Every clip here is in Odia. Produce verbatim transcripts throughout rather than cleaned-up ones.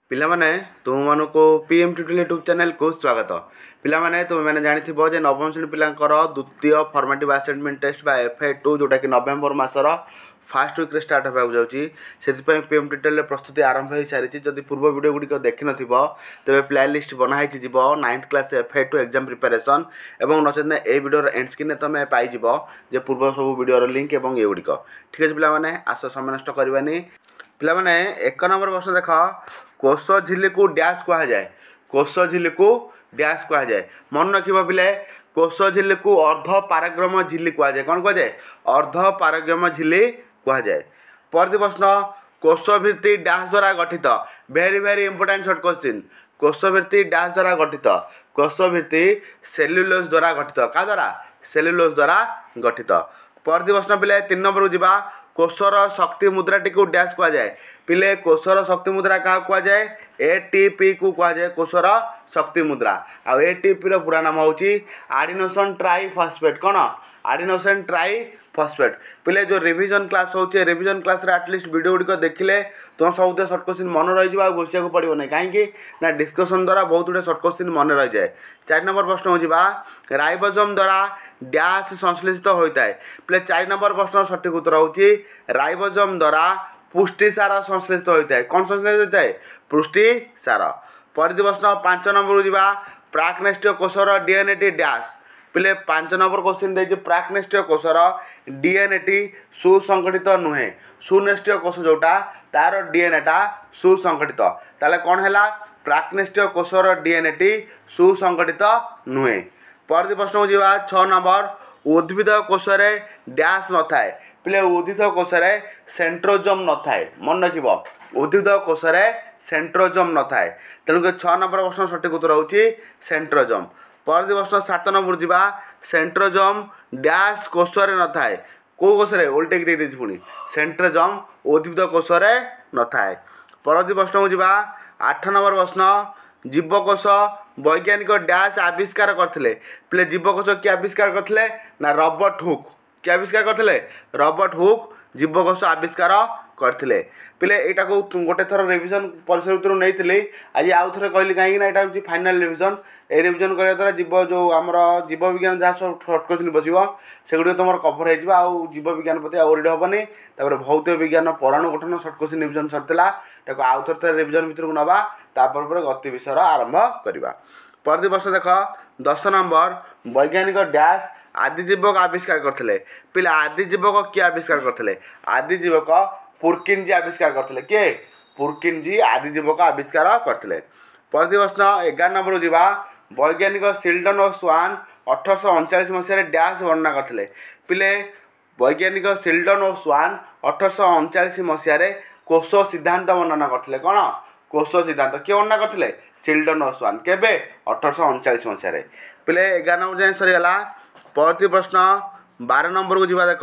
ପିଲାମାନେ ତୁମମାନଙ୍କୁ ପି ଏମ୍ ଟ୍ୟୁଟୋରିଆଲ ୟୁଟ୍ୟୁବ୍ ଚ୍ୟାନେଲକୁ ସ୍ୱାଗତ। ପିଲାମାନେ ତୁମେମାନେ ଜାଣିଥିବ ଯେ ନବମ ଶ୍ରେଣୀ ପିଲାଙ୍କର ଦ୍ୱିତୀୟ ଫର୍ମାଟିଭ୍ ଆସାଇନମେଣ୍ଟ ଟେଷ୍ଟ ବା ଏଫ୍ ଏ ଟୁ ଯେଉଁଟାକି ନଭେମ୍ବର ମାସର ଫାଷ୍ଟ ୱିକ୍ରେ ଷ୍ଟାର୍ଟ ହେବାକୁ ଯାଉଛି। ସେଥିପାଇଁ ପି ଏମ୍ ଟ୍ୟୁଟୋରିଆଲରେ ପ୍ରସ୍ତୁତି ଆରମ୍ଭ ହୋଇସାରିଛି। ଯଦି ପୂର୍ବ ଭିଡ଼ିଓ ଗୁଡ଼ିକ ଦେଖିନଥିବ ତେବେ ପ୍ଲେଲିଷ୍ଟ ବନା ହେଇଛି ଯିବ ninth class F A two exam preparation ଏବଂ ନଚେତ୍ ଏହି ଭିଡ଼ିଓର ଏଣ୍ଡ ସ୍କ୍ରିନ୍ରେ ତୁମେ ପାଇଯିବ ଯେ ପୂର୍ବ ସବୁ ଭିଡ଼ିଓର ଲିଙ୍କ୍ ଏବଂ ଏଗୁଡ଼ିକ। ଠିକ୍ ଅଛି ପିଲାମାନେ, ଆସ ସମୟ ନଷ୍ଟ କରିବାନି। ପିଲାମାନେ ଏକ ନମ୍ବର ପ୍ରଶ୍ନ ଦେଖ, କୋଷ ଝିଲ୍ଲିକୁ ଡ୍ୟାସ୍ କୁହାଯାଏ। କୋଷ ଝିଲ୍ଲିକୁ ଡ୍ୟାସ୍ କୁହାଯାଏ। ମନେ ରଖିବ ପିଲେ, କୋଷ ଝିଲ୍ଲିକୁ ଅର୍ଦ୍ଧ ପାରଗ୍ରମ ଝିଲ୍ଲି କୁହାଯାଏ। କ'ଣ କୁହାଯାଏ? ଅର୍ଦ୍ଧ ପାରଗ୍ରମ ଝିଲ୍ଲି କୁହାଯାଏ। ପରବର୍ତ୍ତୀ ପ୍ରଶ୍ନ, କୋଷ ଭିତ୍ତି ଡ୍ୟାସ୍ ଦ୍ୱାରା ଗଠିତ। Very very important short question. କୋଷ ଭିତ୍ତି ଡ୍ୟାସ୍ ଦ୍ୱାରା ଗଠିତ। କୋଷ ଭିତ୍ତି ସେଲ୍ୟୁଲୋଜ ଦ୍ୱାରା ଗଠିତ। କାହା ଦ୍ୱାରା? ସେଲ୍ୟୁଲୋଜ ଦ୍ୱାରା ଗଠିତ। ପରବର୍ତ୍ତୀ ପ୍ରଶ୍ନ ପିଲେ ତିନି ନମ୍ବରକୁ ଯିବା। କୋଷର ଶକ୍ତି ମୁଦ୍ରାଟିକୁ ଡ୍ୟାସ୍ କୁହାଯାଏ। ପିଲେ କୋଷର ଶକ୍ତି ମୁଦ୍ରା କାହାକୁ କୁହାଯାଏ? ଏ ଟି ପି କୁ କୁହାଯାଏ କୋଷର ଶକ୍ତି ମୁଦ୍ରା। ଆଉ ଏ ଟି ପି ର ପୁରା ନାମ ହେଉଛି ଆଡିନୋସିନ୍ ଟ୍ରାଇଫସ୍ଫେଟ୍। କ'ଣ? ଆଡିନୋସିନ୍ ଟ୍ରାଇଫସ୍ଫେଟ୍। ପିଲେ ଯେଉଁ ରିଭିଜନ୍ କ୍ଲାସ୍ ହେଉଛି, ରିଭିଜନ୍ କ୍ଲାସ୍ରେ ଆଟଲିଷ୍ଟ ଭିଡ଼ିଓ ଗୁଡ଼ିକ ଦେଖିଲେ ତୁମ ସବୁଥିରେ ସର୍ଟ କୋଶ୍ଚିନ୍ ମନେ ରହିଯିବ, ଆଉ ଘୋଷିବାକୁ ପଡ଼ିବ ନାହିଁ। କାହିଁକି ନା ଡିସ୍କସନ୍ ଦ୍ୱାରା ବହୁତ ଗୁଡ଼ିଏ ସର୍ଟ କୋଶ୍ଚିନ୍ ମନେ ରହିଯାଏ। ଚାରି ନମ୍ବର ପ୍ରଶ୍ନକୁ ଯିବା। ରାଇବୋଜୋମ୍ ଦ୍ୱାରା ଡ୍ୟାସ୍ ସଂଶ୍ଳେଷିତ ହୋଇଥାଏ। ପିଲେ ଚାରି ନମ୍ବର ପ୍ରଶ୍ନର ସଠିକ୍ ଉତ୍ତର ହେଉଛି ରାଇବୋଜୋମ୍ ଦ୍ୱାରା ପୁଷ୍ଟିସାର ସଂଶ୍ଳେଷିତ ହୋଇଥାଏ। କ'ଣ ସଂଶ୍ଳେଷିତ ହୋଇଥାଏ? ପୁଷ୍ଟିସାର। ପରବର୍ତ୍ତୀ ପ୍ରଶ୍ନ ପାଞ୍ଚ ନମ୍ବରକୁ ଯିବା। ପ୍ରାକ୍ନେଷ୍ଟିୟ କୋଷର ଡିଏନ୍ଏଟି ଡ୍ୟାସ୍। ପିଲେ ପାଞ୍ଚ ନମ୍ବର କୋଶ୍ଚିନ୍ ଦେଇଛି ପ୍ରାକ୍ନେଷ୍ଟିୟ କୋଷର ଡିଏନ୍ଏଟି ସୁସଂଗଠିତ ନୁହେଁ। ସୁନେଷ୍ଟିୟ କୋଷ ଯେଉଁଟା ତାର ଡିଏନ୍ଏଟା ସୁସଂଗଠିତ। ତାହେଲେ କ'ଣ ହେଲା? ପ୍ରାକ୍ନେଷ୍ଟିୟ କୋଷର ଡିଏନ୍ଏଟି ସୁସଂଗଠିତ ନୁହେଁ। ପରବର୍ତ୍ତୀ ପ୍ରଶ୍ନକୁ ଯିବା ଛଅ ନମ୍ବର। ଉଦ୍ଭିଦ କୋଷରେ ଡ୍ୟାସ୍ ନଥାଏ। ପିଲେ ଉଦ୍ଭିଦ କୋଷରେ ସେଣ୍ଟ୍ରୋଜୋମ୍ ନଥାଏ। ମନେ ରଖିବ, ଉଦ୍ଭିଦ କୋଷରେ ସେଣ୍ଟ୍ରୋଜୋମ୍ ନଥାଏ। ତେଣୁକରି ଛଅ ନମ୍ବର ପ୍ରଶ୍ନ ସଠିକ୍ ଉତ୍ତର ହେଉଛି ସେଣ୍ଟ୍ରୋଜୋମ୍। ପରବର୍ତ୍ତୀ ପ୍ରଶ୍ନ ସାତ ନମ୍ବର ଯିବା। ସେଣ୍ଟ୍ରୋଜୋମ୍ ଡ୍ୟାସ୍ କୋଷରେ ନଥାଏ। କେଉଁ କୋଷରେ? ଓଲଟେଇକି ଦେଇଦେଇଛି ପୁଣି। ସେଣ୍ଟ୍ରୋଜୋମ୍ ଉଦ୍ଭିଦ କୋଷରେ ନଥାଏ। ପରବର୍ତ୍ତୀ ପ୍ରଶ୍ନକୁ ଯିବା ଆଠ ନମ୍ବର ପ୍ରଶ୍ନ। ଜୀବକୋଷ ବୈଜ୍ଞାନିକ ଡ୍ୟାସ୍ ଆବିଷ୍କାର କରିଥିଲେ। ପିଲେ ଜୀବକୋଷ କିଏ ଆବିଷ୍କାର କରିଥିଲେ? ନା ରବର୍ଟ ହୁକ୍। କିଏ ଆବିଷ୍କାର କରିଥିଲେ? ରବର୍ଟ ହୁକ୍ ଜୀବକୋଷ ଆବିଷ୍କାର କରିଥିଲେ। ପିଲେ ଏଇଟାକୁ ଗୋଟେ ଥର ରିଭିଜନ୍ ପରିସର ଭିତରୁ ନେଇଥିଲି, ଆଜି ଆଉ ଥରେ କହିଲି କାହିଁକି ନା ଏଇଟା ହେଉଛି ଫାଇନାଲ୍ ରିଭିଜନ୍। এই ରିଭିଜନ୍ କରିବା ଦ୍ୱାରା ଜୀବ ଯେଉଁ ଆମର ଜୀବବିଜ୍ଞାନ ଯାହା ସବୁ ସର୍ଟ କୋଶ୍ଚିନ୍ ବସିବ ସେଗୁଡ଼ିକ ତୁମର କଭର୍ ହେଇଯିବ। ଆଉ ଜୀବବିଜ୍ଞାନ ପ୍ରତି ଆଉ ଓରିଡ଼ ହେବନି। ତାପରେ ଭୌତିକ ବିଜ୍ଞାନ ପରମାଣୁ ଗଠନ ସର୍ଟ କୋଶ୍ଚିନ୍ ରିଭିଜନ୍ ସରିଥିଲା, ତାକୁ ଆଉ ଥରେ ଥରେ ରିଭିଜନ୍ ଭିତରକୁ ନେବା। ତାପରେ ପରେ ଗତି ବିଷୟର ଆରମ୍ଭ କରିବା। ପରବର୍ତ୍ତୀ ପ୍ରଶ୍ନ ଦେଖ, ଦଶ ନମ୍ବର। ବୈଜ୍ଞାନିକ ଡ୍ୟାସ୍ ଆଦିଜୀବକ ଆବିଷ୍କାର କରିଥିଲେ। ପିଲା ଆଦିଜୀବକ କିଏ ଆବିଷ୍କାର କରିଥିଲେ? ଆଦିଜୀବକ ପୁର୍କିନ୍ଜି ଆବିଷ୍କାର କରିଥିଲେ। କିଏ? ପୁର୍କିନ୍ଜି ଆଦିଜୀବକ ଆବିଷ୍କାର କରିଥିଲେ। ପରବର୍ତ୍ତୀ ପ୍ରଶ୍ନ ଏଗାର ନମ୍ବରକୁ ଯିବା। ବୈଜ୍ଞାନିକ ସିଲ୍ଡନ୍ ଓ ସ୍ୱାନ୍ ଅଠରଶହ ଅଣଚାଳିଶ ମସିହାରେ ଡ୍ୟାସ୍ ବର୍ଣ୍ଣନା କରିଥିଲେ। ପିଲେ ବୈଜ୍ଞାନିକ ସିଲ୍ଡନ୍ ଓ ସ୍ୱାନ୍ ଅଠରଶହ ଅଣଚାଳିଶ ମସିହାରେ କୋଷ ସିଦ୍ଧାନ୍ତ ବର୍ଣ୍ଣନା କରିଥିଲେ। କ'ଣ? କୋଷ ସିଦ୍ଧାନ୍ତ କିଏ ବର୍ଣ୍ଣନା କରିଥିଲେ? ସିଲ୍ଡନ୍ ଓ ସ୍ୱାନ୍। କେବେ? ଅଠରଶହ ଅଣଚାଳିଶ ମସିହାରେ। ପିଲେ ଏଗାର ନମ୍ବର ଯାଏଁ ସରିଗଲା। ପରବର୍ତ୍ତୀ ପ୍ରଶ୍ନ ବାର ନମ୍ବରକୁ ଯିବା। ଦେଖ,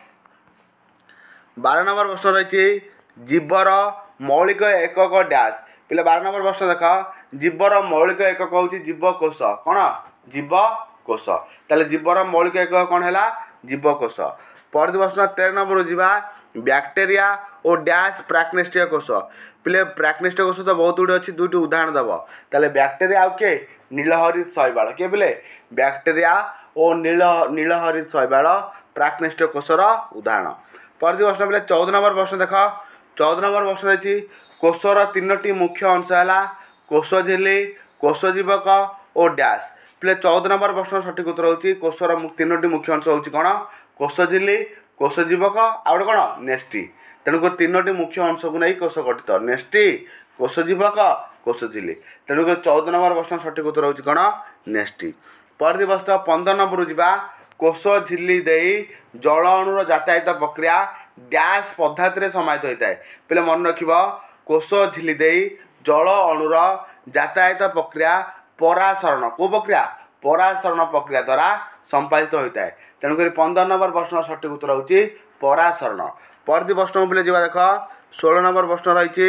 ବାର ନମ୍ବର ପ୍ରଶ୍ନ ରହିଛି ଜୀବର ମୌଳିକ ଏକକ ଡ୍ୟାସ୍। ପିଲେ ବାର ନମ୍ବର ପ୍ରଶ୍ନ ଦେଖ, ଜୀବର ମୌଳିକ ଏକକ ହେଉଛି ଜୀବକୋଷ। କ'ଣ? ଜୀବକୋଷ। ତାହେଲେ ଜୀବର ମୌଳିକ ଏକକ କ'ଣ ହେଲା? ଜୀବକୋଷ। ପରବର୍ତ୍ତୀ ପ୍ରଶ୍ନ ତେର ନମ୍ବରକୁ ଯିବା। ବ୍ୟାକ୍ଟେରିଆ ଓ ଡ୍ୟାସ୍ ପ୍ରାକ୍ନେଷ୍ଟିୟ କୋଷ। ପିଲେ ପ୍ରାକ୍ନେଷ୍ଟିୟ କୋଷ ତ ବହୁତ ଗୁଡ଼ିଏ ଅଛି, ଦୁଇଟି ଉଦାହରଣ ଦେବ। ତାହେଲେ ବ୍ୟାକ୍ଟେରିଆ ଆଉ କିଏ? ନୀଳହରିତ ଶୈବାଳ। କିଏ ପିଲେ? ବ୍ୟାକ୍ଟେରିଆ ଓ ନୀଳ ନୀଳହରିତ ଶୈବାଳ ପ୍ରାକ୍ନେଷ୍ଟିୟ କୋଷର ଉଦାହରଣ। ପରବର୍ତ୍ତୀ ପ୍ରଶ୍ନ ପିଲେ ଚଉଦ ନମ୍ବର ପ୍ରଶ୍ନ ଦେଖ, ଚଉଦ ନମ୍ବର ପ୍ରଶ୍ନ ରହିଛି କୋଷର ତିନୋଟି ମୁଖ୍ୟ ଅଂଶ ହେଲା କୋଷ ଝିଲ୍ଲି, କୋଷ ଜୀବକ ଓ ଡ୍ୟାସ୍। ପିଲେ ଚଉଦ ନମ୍ବର ପ୍ରଶ୍ନ ସଠିକ୍ ଉତ୍ତର ହେଉଛି କୋଷର ତିନୋଟି ମୁଖ୍ୟ ଅଂଶ ହେଉଛି କ'ଣ? କୋଷ ଝିଲ୍ଲି, କୋଷ ଜୀବକ ଆଉ ଗୋଟେ କ'ଣ? ନେଷ୍ଟି। ତେଣୁକରି ତିନୋଟି ମୁଖ୍ୟ ଅଂଶକୁ ନେଇ କୋଷ ଗଠିତ। ନେଷ୍ଟି, କୋଷ ଜୀବକ, କୋଷ ଝିଲ୍ଲି। ତେଣୁକରି ଚଉଦ ନମ୍ବର ପ୍ରଶ୍ନ ସଠିକ୍ ଉତ୍ତର ହେଉଛି କ'ଣ? ନେଷ୍ଟି। ପରବର୍ତ୍ତୀ ପ୍ରଶ୍ନ ପନ୍ଦର ନମ୍ବରକୁ ଯିବା। କୋଷ ଝିଲ୍ଲି ଦେଇ ଜଳ ଅଣୁର ଯାତାୟାତ ପ୍ରକ୍ରିୟା ଡ୍ୟାସ୍ ପଦ୍ଧତିରେ ସମାହିତ ହୋଇଥାଏ। ପିଲେ ମନେ ରଖିବ, କୋଷ ଝିଲ୍ଲି ଦେଇ ଜଳ ଅଣୁର ଯାତାୟାତ ପ୍ରକ୍ରିୟା ପରାସରଣ। କେଉଁ ପ୍ରକ୍ରିୟା? ପରାସରଣ ପ୍ରକ୍ରିୟା ଦ୍ୱାରା ସମ୍ପାଦିତ ହୋଇଥାଏ। ତେଣୁକରି ପନ୍ଦର ନମ୍ବର ପ୍ରଶ୍ନର ସଠିକ୍ ଉତ୍ତର ହେଉଛି ପରାସରଣ। ପରବର୍ତ୍ତୀ ପ୍ରଶ୍ନକୁ ପିଲେ ଯିବା। ଦେଖ, ଷୋହଳ ନମ୍ବର ପ୍ରଶ୍ନ ରହିଛି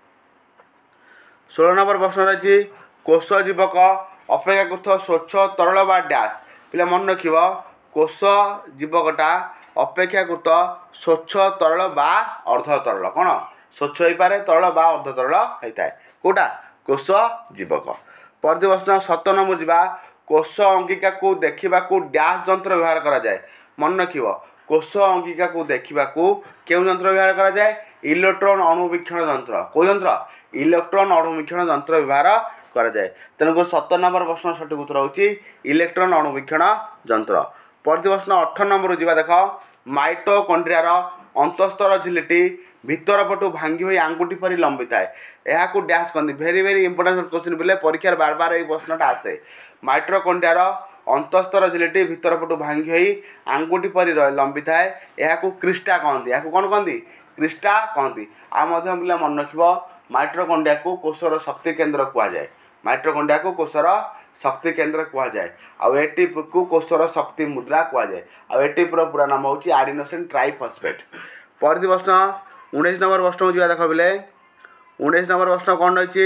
ଷୋହଳ ନମ୍ବର ପ୍ରଶ୍ନ ରହିଛି କୋଷ ଜୀବକ ଅପେକ୍ଷାକୃତ ସ୍ୱଚ୍ଛ ତରଳ ବା ଡ୍ୟାସ୍। ପିଲେ ମନେ ରଖିବ, କୋଷ ଜୀବକଟା ଅପେକ୍ଷାକୃତ ସ୍ୱଚ୍ଛ ତରଳ ବା ଅର୍ଦ୍ଧ ତରଳ। କ'ଣ? ସ୍ୱଚ୍ଛ ହୋଇପାରେ, ତରଳ ବା ଅର୍ଦ୍ଧ ତରଳ ହୋଇଥାଏ। कोटा कोष जीवक। परवर्ती प्रश्न सत नंबर जीवा कोष अंगिका को देखा डैश जंत्र व्यवहार करा जाए मन रखिब कोष अंगिका को देखा क्यों जंत्र व्यवहार करा जाए इलेक्ट्रॉन अणुवीक्षण जंत्र को जंत्र इलेक्ट्रॉन अणुवीक्षण जंत्र व्यवहार करा जाए तेणुक सत्तर नंबर प्रश्न सठिक उत्तर होची इलेक्ट्रॉन अणुवीक्षण जंत्र। परवर्ती प्रश्न अठर नंबर जीवा देख माइटोकॉन्ड्रियार अंतस्तर झिल्लीटी भितर पटु भांगी हुई आंगुठी परी लंबी थाए यह डैश कहते भेरी भेरी इंपोर्टेंट क्वेश्चन बोले परीक्षा बार बार ये प्रश्नटा आसे माइटोकॉन्ड्रियार अंतस्तर झिल्लीटी भितर पटु भांगी हुई आंगुठी परी लंबी थाए यह क्रिस्टा कहती यह कौन कहती क्रिस्टा कहती आ पिला मन रख माइटोकॉन्ड्रिया को कोषर शक्ति केन्द्र कहुए माइटोकॉन्ड्रिया को कोषर शक्ति केन्द्र कहुए आउ ए टिप को कोषर शक्ति मुद्रा कहुए आउ ए टिप्र पूरा नाम हूँ आडिनोसिन ट्राइफॉस्फेट। परवर्ती प्रश्न उन्नीस नंबर प्रश्न जी देख बोले उन्नीस नंबर प्रश्न कौन रही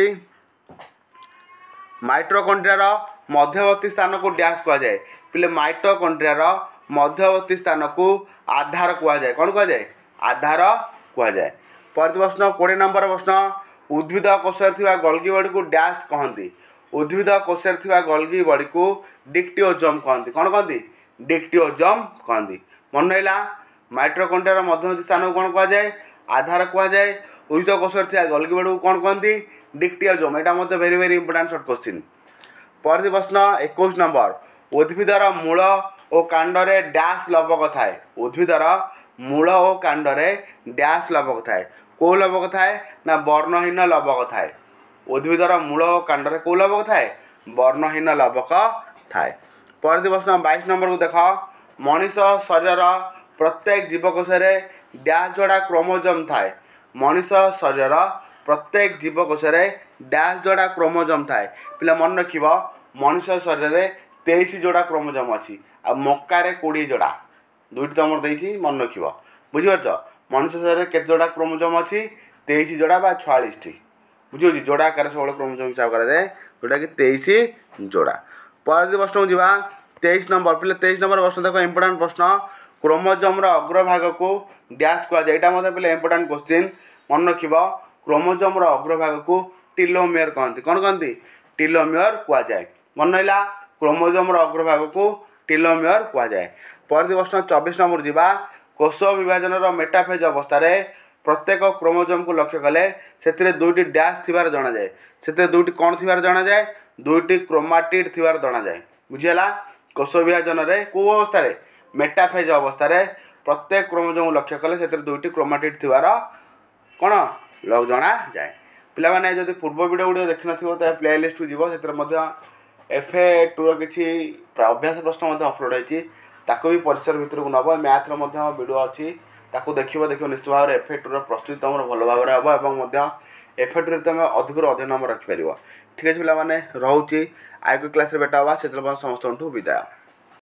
माइटोकॉन्ड्रियार मध्यवर्ती स्थान को डैश कहुए पिले माइटोकॉन्ड्रियार मध्यवर्ती स्थान को आधार कहुए कौन कहुए आधार कहुए। परवर्ती प्रश्न कोड़े नंबर प्रश्न उद्भिद कोषर गल्गी बॉडी को डैश कहती उद्भिद कोषर गल्गी बॉडी को डिक्टिओजम कहती कौन कहती डिक्टिओजम कहती मन रहा माइटोकॉन्ड्रियार मध्यवर्ती स्थान को कौन कहुए आधार कहुए उद्भिद कोषर गल्गी बॉडी को कौन कहती डिक्टिओजम यहाँ मत very very important short question. परवर्ती प्रश्न इक्कीस नंबर उद्भिदर मूल और कांडरे डैश लवक थाए उद्भिदर मूल और कांडरे डैश लवक थाए कौ लवक थाए ना वर्णहीन लवक थाए उद्भिदर मूल और कांडरे कौ लवक थाए वर्णहीन लवक थाए। परवर्ती प्रश्न बाईस नंबर को देख मनीष शरीर प्रत्येक जीवकोश डैश जोड़ा क्रोमोजोम थाए मनीष शरीर प्रत्येक जीवकोश डैश जोड़ा क्रोमोजोम थाए पिला मन रख मनीष शरीर में तेईस जोड़ा क्रोमोजोम अच्छी आ मक्कार कोड़े जोड़ा दुईट तुम देती मन रख बुझीपार मनुष्य शरीर के जोड़ा क्रोमोजोम अच्छी तेईस जोड़ा बा छयालीस टी बुझे जोड़ा आकार सब क्रोमोजोम हिसाब कराए जोटा कि तेईस जोड़ा। परवर्ती प्रश्न जीवा तेईस नंबर पिले तेईस नंबर प्रश्न देख इंपोर्टेंट प्रश्न क्रोमोजोम अग्रभाग को डैश कहुए यहाँ मतलब पिले इंपोर्टेंट क्वेश्चन मन रख क्रोमोजोम अग्रभाग को टीलोमियर कहती कौन कहती टीलोमियर कहुए मन रहा क्रोमोजोम अग्रभाग को टीलोमियर कहुए। परवर्ती प्रश्न चौबीस नंबर जीवा कोष विभाजन मेटाफेज अवस्था प्रत्येक क्रोमोजोम को लक्ष्य कले से दुईटी डैश थिबार जना जाए से दुईटी कौन थिबार जना जाए दुईटी क्रोमाटिड थिबार जना जाए बुझीगला कोष विभाजन को अवस्था मेटाफेज अवस्था प्रत्येक क्रोमोजोम लक्ष्य कले से दुईटी क्रोमाटिड थिबार कौन लग जना जाए। पिला माने जदि पूर्व वीडियो गुड़िक देखि नथिबो त प्ले लिस्ट जीवो से एफ ए टू किसी अभ्यास प्रश्न अपलोड होती ताको भी परिसर भितर को नब मैथ्र वीडियो अच्छी ताको देखिबो देखिबो निश्चित भाव एफ ए टू प्रस्तुति तुम भल भाव हम एफ ए टू तुम अधिक अधिक नंबर रखिपर। ठीक है पिला माने रोचे आगे क्लास भेटा हाँ से समस्त विदाय।